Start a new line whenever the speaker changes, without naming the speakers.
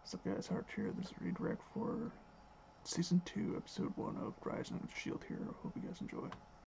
What's up guys, Hart here. This is a redirect for Season 2, Episode 1 of Rising of the Shield Hero. Hope you guys enjoy.